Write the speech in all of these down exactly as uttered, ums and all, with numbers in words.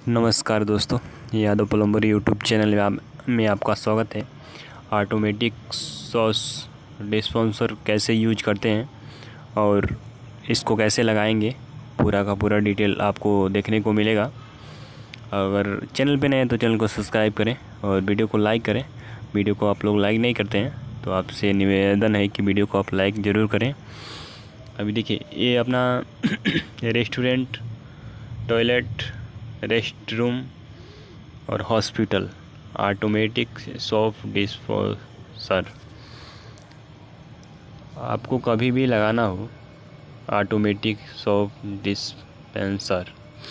नमस्कार दोस्तों, Yadav plumber YouTube channel में आप में आपका स्वागत है। ऑटोमेटिक सॉस डिस्पेंसर कैसे यूज करते हैं और इसको कैसे लगाएंगे, पूरा का पूरा डिटेल आपको देखने को मिलेगा। अगर चैनल पे नए हैं तो चैनल को सब्सक्राइब करें और वीडियो को लाइक करें। वीडियो को आप लोग लाइक नहीं करते हैं तो आपसे निवेदन है कि वीडियो को आप लाइक ज़रूर करें। अभी देखिए, ये अपना रेस्टोरेंट, टॉयलेट, रेस्ट रूम और हॉस्पिटल ऑटोमेटिक सॉफ्ट डिस्पेंसर। आपको कभी भी लगाना हो ऑटोमेटिक सॉफ्ट डिस्पेंसर,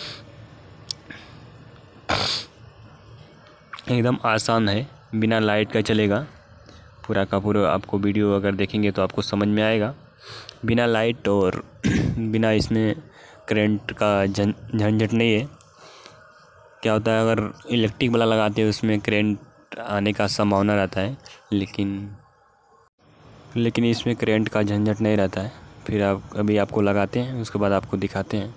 एकदम आसान है, बिना लाइट का चलेगा। पूरा का पूरा आपको वीडियो अगर देखेंगे तो आपको समझ में आएगा। बिना लाइट और बिना इसमें करंट का झं झंझट नहीं है। क्या होता है, अगर इलेक्ट्रिक वाला लगाते हैं उसमें करंट आने का संभावना रहता है, लेकिन लेकिन इसमें करंट का झंझट नहीं रहता है। फिर आप अभी आपको लगाते हैं, उसके बाद आपको दिखाते हैं।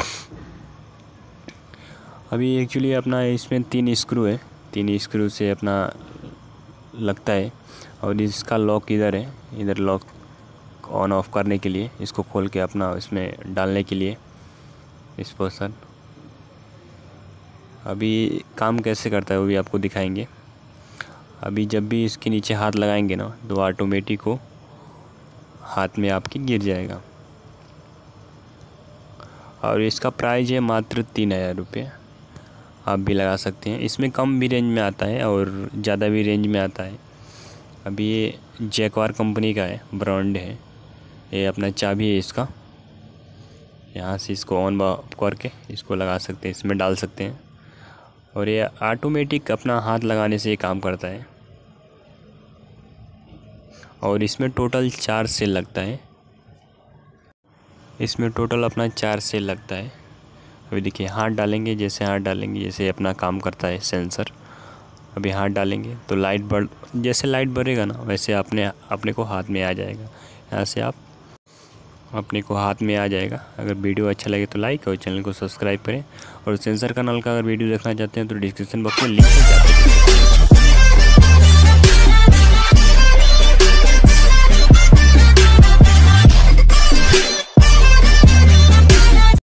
अभी एक्चुअली अपना इसमें तीन स्क्रू है, तीन स्क्रू से अपना लगता है। और इसका लॉक इधर है, इधर लॉक ऑन ऑफ करने के लिए, इसको खोल के अपना इसमें डालने के लिए इस पोर्शन। अभी काम कैसे करता है वो भी आपको दिखाएंगे। अभी जब भी इसके नीचे हाथ लगाएंगे ना तो ऑटोमेटिक को हाथ में आपके गिर जाएगा। और इसका प्राइस है मात्र तीन हज़ार रुपये। आप भी लगा सकते हैं। इसमें कम भी रेंज में आता है और ज़्यादा भी रेंज में आता है। अभी ये जैकवार कंपनी का है, ब्रांड है। ये अपना चाबी है इसका, यहाँ से इसको ऑन ऑफ करके इसको लगा सकते हैं, इसमें डाल सकते हैं। और ये ऑटोमेटिक अपना हाथ लगाने से ये काम करता है। और इसमें टोटल चार सेल लगता है, इसमें टोटल अपना चार सेल लगता है। अभी देखिए, हाथ डालेंगे, जैसे हाथ डालेंगे जैसे अपना काम करता है सेंसर। अभी हाथ डालेंगे तो लाइट बढ़ जैसे लाइट बढ़ेगा ना वैसे अपने अपने को हाथ में आ जाएगा। यहाँ से आप अपने को हाथ में आ जाएगा। अगर वीडियो अच्छा लगे तो लाइक और चैनल को सब्सक्राइब करें। और सेंसर का नल का अगर वीडियो देखना चाहते हैं तो डिस्क्रिप्शन बॉक्स में लिंक है, जाते हैं।